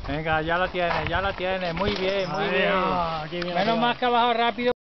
Venga, ya la tienes, muy bien, muy bien. Qué bien. Menos mal que ha bajado rápido.